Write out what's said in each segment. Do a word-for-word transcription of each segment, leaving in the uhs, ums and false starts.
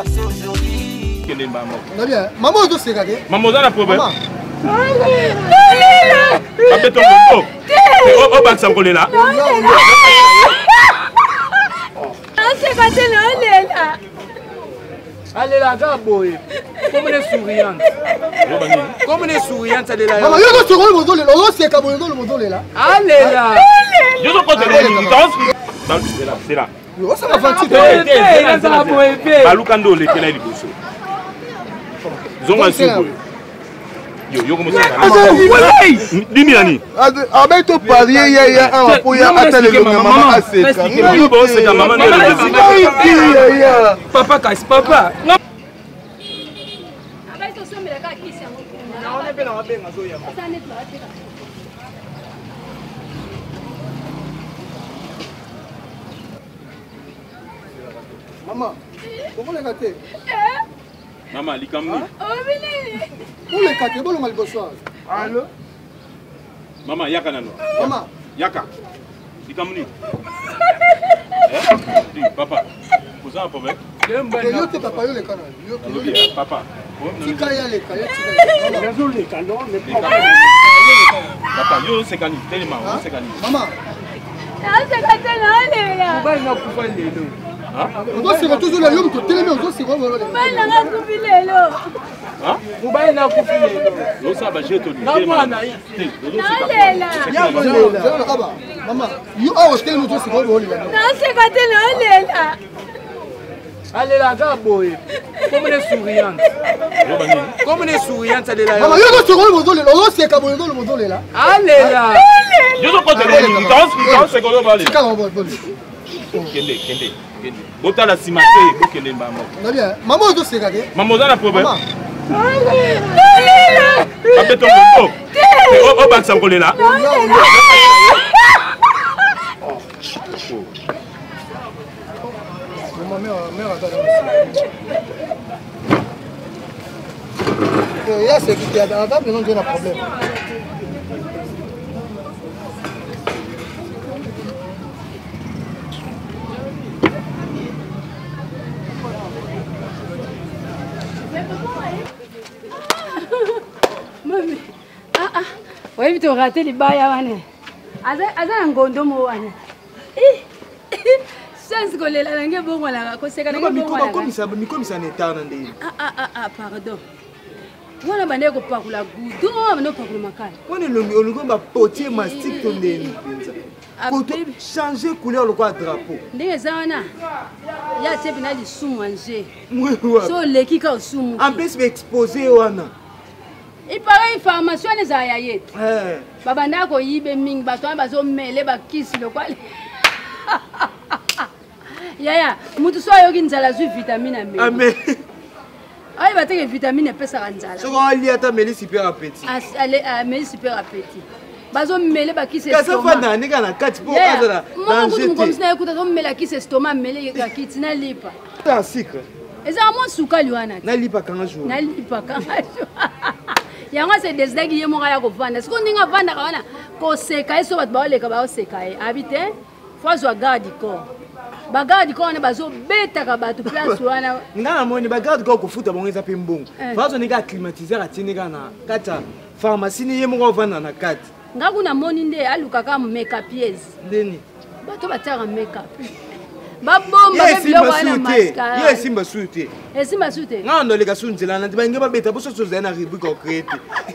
c'est aujourd'hui. Maman, on doit se regarder. Maman, on a un problème. Après ton moto. Oh, bah, ça me là. Allez là, Gaboy. Comme elle est souriante. Comme elle est souriante, elle est là. Maman, il y a un second le moto là. On sait qu'à mon moto là. Allez là. Je ne peux pas c'est là, c'est là. Ça va faire petit. Balukando, les télé, les boussons. Zonga Sugo. Yo, yo, comment ça va? Dimiani. Avec ton pari, il y a un peu de maman assez. Papa, casse papa. Maman, comment les gâter? Maman, les camés. Pour les gâter, bon, on va le bonsoir. Allô? Maman, yaka nano. Maman. Yaka. Les camés. Dis, papa. Vous avez un problème? Yo te papa, yo le canal. Yo te papa. Tu cailles les cailles. Désolé, les canons, mais pas. Papa, yo c'est cani. Tellement, c'est cani. Maman. C'est gâté là. Pourquoi il n'a pas fait les deux? On doit se retrouver là, on doit télé, on doit se retrouver là. Mais il n'a pas coupé les lots. Hein? Pourquoi il n'a pas coupé les lots? Non, ça va, j'ai tout dit. Non, moi, non. Maman, yo a hostel nous doit se retrouver là. Non, c'est gâté là. Allez là, Gaboy. Comme elle est souriante. Comme elle est souriante, elle est là. Maman, yo doit se retrouver là, on doit se retrouver là, on doit là. Allez là. Je ne peux pas te dire, dans ce qu'on va aller. Kende, kende, kende. Bota la simate, bokende mbamo. Maman, on doit se regarder. Maman, on a un problème. Après ton moto. Oh, bah, ça me là. Ma mère, mère il y a ce qui a dans la table, non, j'ai un problème. Mami, ah ah, oui, tu as raté les bails à Wane. Aza, aza un gondo mo Wane. Eh, sans que les langues bon voilà, que c'est quand même bon voilà. Comme ça, mais comme ça n'est pas nandé. Ah ah ah ah, pardon. Voilà, bande ko pa kula gudo, bande pa kula makala. On est le le gomba potier mastic tondé. Pour changer couleur le quoi drapeau. Ndenge zana. Ya te bina li sou manger. Oui, oui. So le ki ka sou. En plus exposé wana. Il paraît information les ayayet. Eh. Baba ndako yibe mingi bato bazo mele ba kisi le quoi. Yaya, mutu so yoki nzala zu vitamine amé. Amé. Ay ba te vitamine pesa nzala. So ko ali ata meli super appétit. Allez, meli super appétit. Bazo mele ba kisi estomac. Kasa fana ni kana kati po azala. Moi mutu mukomisi na ekuta zo mela kisi estomac mele ka kiti na lipa. Ta sucre. Eza mo sukali wana. Na lipa kanga jour. Na lipa kanga jour. Yango c'est des dagi ye moka ya ko vanda. Siko ndinga vanda kana ko seka eso bat ba oleka ba oseka e. Habite faut zo garde corps. Ba garde corps na bazo beta ka batu place wana. Ngana moni ba garde corps ko futa bongeza pe mbongo. Faut zo nika climatiser atini kana kata pharmacie ni ye moka vanda na kati. Ngakuna moni nde aluka ka makeup pièce. Ndeni. Bato bataka makeup. Babomba bebilo wana mascara. Ye simba suite. E simba suite. Ngando leka sunzela na ndiba ngeba beta boso so zena rubrique au créé.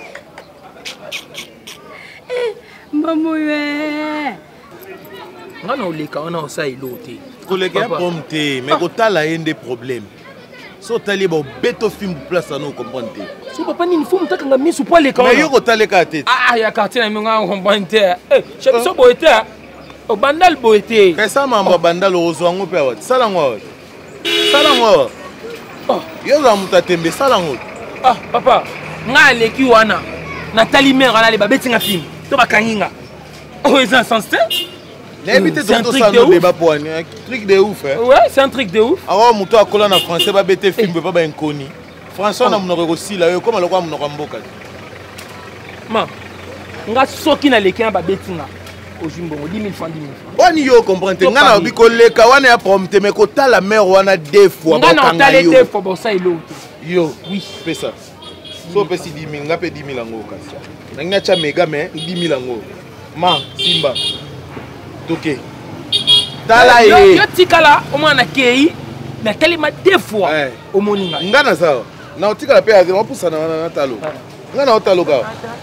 Eh, mamoue. Ngana oleka ona osa ilote. Koleka pomte, mais kotala yende problème. So tali bo beto film place na comprendre. So papa ni faut mutaka ngami su poile ka. Mais yo kotale ka tete. Ah ya quartier na minga comprendre. Eh, chebi so boete. O bandal boete. Kesa mambo bandal ozo ngo pe wat. Sala ngo. Sala ngo. Oh, yo za mutatembe sala ngo. Ah, papa, nga leki wana. Nathalie mère ana le babeti nga film. To bakanginga. Oh, ils ont sensé. N'habite tout ça no débat pour un truc de ouf hein. Ouais, c'est un truc de ouf. Ah muto akola na français ba bete film ba ba inconi. Français na monoko aussi là yo comme lokwa monoko mboka. Ma. Nga soki na leki na babeti nga. ozwi mbongo dix mille francs dix mille francs. Wani yo comprendre nga na biko leka wana ya prompte mais ko tala mère wana deux fois ba kanga yo. Nga na tala deux fois bo sa ilo. Yo, oui, pesa. So pesi dix mille, nga pe dix mille ngo kasi. Nga cha mega mais dix mille ngo. Ma, Simba. Toke. Tala ye. Yo tikala o mwana kei na telema deux fois o moninga. Nga na sawa. Na otikala pe azema pusa na na talo. Nga na otalo ka.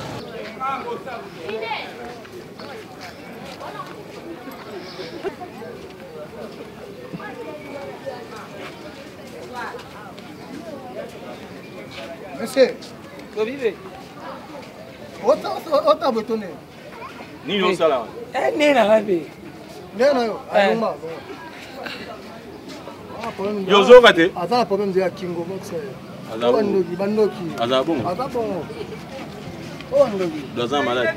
Monsieur, vous vivez? Ota botonné. Ni yo sala. Eh nena rabe. Nena yo. Aloma. Yo zo kate. Ata problème de Kingo Moxe. Azabo. Bandoki, bandoki. Azabo. Azabo. Oh ndoki. Doza malade.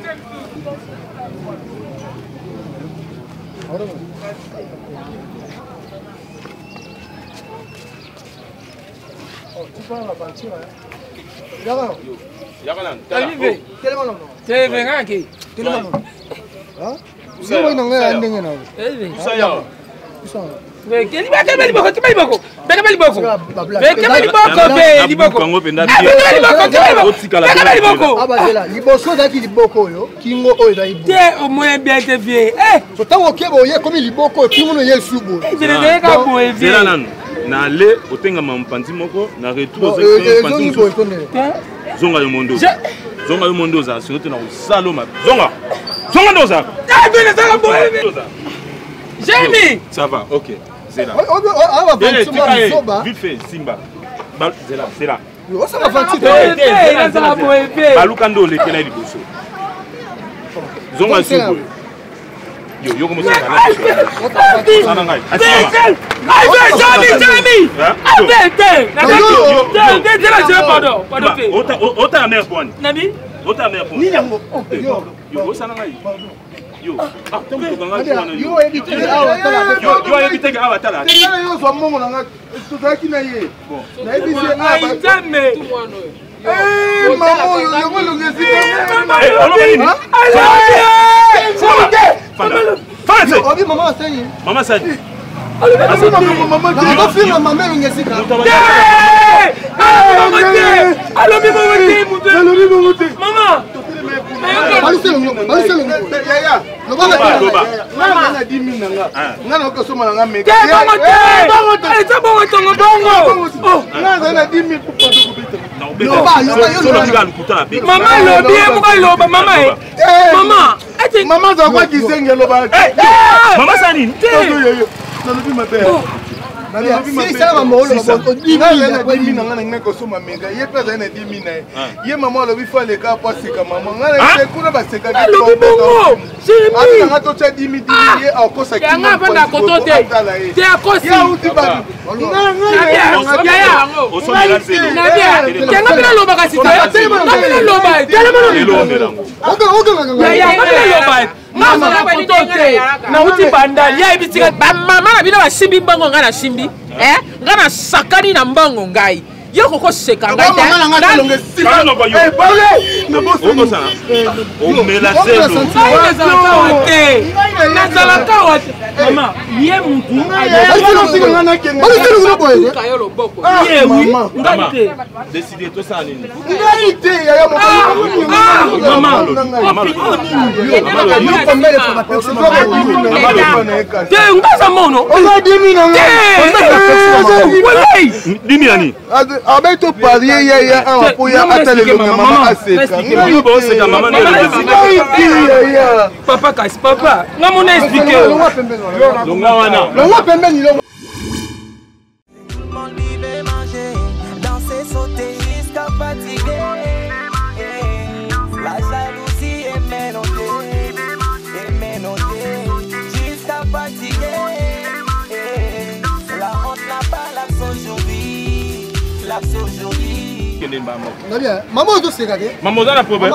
Oh, tu prends la peinture hein. Yaka. Yaka Arrivé. Tellement non. C'est vrai que Tellement non. Hein? C'est moi non nga ndenge na. Eh ça ya. Ça. Mais quel ba kebeli boko, kebeli boko. Kebeli boko. Mais kebeli boko be liboko. Kango penda bi. Kebeli boko, kebeli boko. Abazela, liboso daki liboko yo, kingo oyo da ibo. Te au moins bien te vie. Eh, so tango kebo ye comme liboko kingo no ye subo. Je ne ka bo e vie. Na le otenga mampanzi moko na retour aux panzi moko. Zonga yo mondo. Zonga yo mondo za sinon te na saloma. Zonga. Zonga doza. Ah, bien ça bo e vie. Jémi. Ça va, OK. C'est là. Ah, va faire soba. Vite fait, Simba. C'est là, c'est là. Yo ça va faire ça bo e vie. Balukando le kena liboso. Zonga subo. Yo, yo comment ça va? Ça va ngai. Allez, Jémi, Jémi. Arrête. Yo, yo, yo, pardon, pardon. Ota, ota na mère bonne. Nabi? Ota mère bonne. Ni yango. Yo, yo, ça ngai. Yo, ah, tu me connais pas. Yo, éviter awa tala. Yo, yo éviter awa tala. Tala yo so mongo nanga. Tozaki na ye. Bon. Na ebisi awa. Jamais. Eh, maman, yo yo lo ngesi. Eh, on va venir. Allez. Fais. Obi maman sayi. Maman sayi. Allez, maman, maman, maman, fille maman ngesi ka. Eh! Maman te. Allo mi maman te muté. Allo mi maman te. Maman. Balise longo, balise longo. Yaya. Loba ka. Nga na dix mille nanga. Nga na ko soma nanga mega. Ke bango te. Eh, ça bongo tongo bongo. Oh, nga na dix mille pour pas de kubita. Loba, loba yo loba. Maman lobi e mo loba mama e. Maman, ati maman za kwa kisenge loba. Maman sani. Nalobi mabe. Si ça va molo ba dix mille na dix mille nanga na ko soma mega. Ye pesa na dix mille na. Ye maman lobi fa le ka pa seka maman. Nga na kuna ba seka ki. Lobi bongo. Abi nga to cha dix mille ye akosa ki. Nga banda kotote. Te akosi. Ya uti ba. Nga nga ya ya. Osomela selo. Nga bila loba kasi te. Nga bila loba. Tele mo. Oga oga nga. Ya ya bila loba. Mama na kotote. Na uti banda ya ibitika mama na bila ba simbi bango nga na simbi. Eh? Nga na sakani na mbango ngai. Yo koko seka ngai te. Kana no bayo. Eh, parle. Na boss. Oko sana. O mela selo. Ngai na kawate. Na sala kawate. Mama, ye mutu. Balise longo nga na kenga. Balise longo boye. Kayo lo boko. Ye oui. Ngai te. Décider tout ça nini. Ngai te ya Maman. Maman. Yo pambele kwa taxi maman. Te ngaza mono. Oga dix mille nga. Walai. Dimi ani. Abe to parier ya ya awa po ya atale lo maman aseka. Ngai bo seka maman Ngai ya. Papa kasi papa. Nga mona expliquer. Longa wana. Longa pembeni longa. La jalousie est mélangée, est mélangée, jusqu'à fatiguer. La honte n'a pas l'axe aujourd'hui, l'axe aujourd'hui. Maman ozo seka ke. Maman za na problème.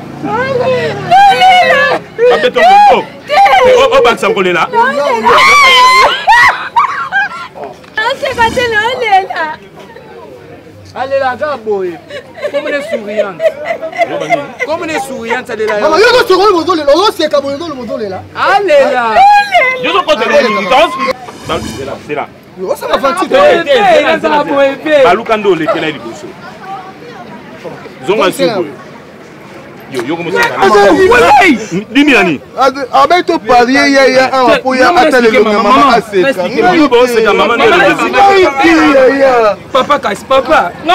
Lila. Pape ton bongo. O o baksa ngolela. Aseka tena lela. Allez là, gars, boy. Comme elle est souriante. Comme elle est souriante, elle est là. Maman, il y a un second, le modèle, le c'est comme le modèle là. Allez là. Je suis content de la c'est là, c'est là. Ça va faire Baluka ndo lekela liboso. Zonga subo. Yo yo comment ça va? Dimi nani? Abe to parier ya ya awa po ya atale le maman aseka. Yo bo seka maman. Papa Papa, papa.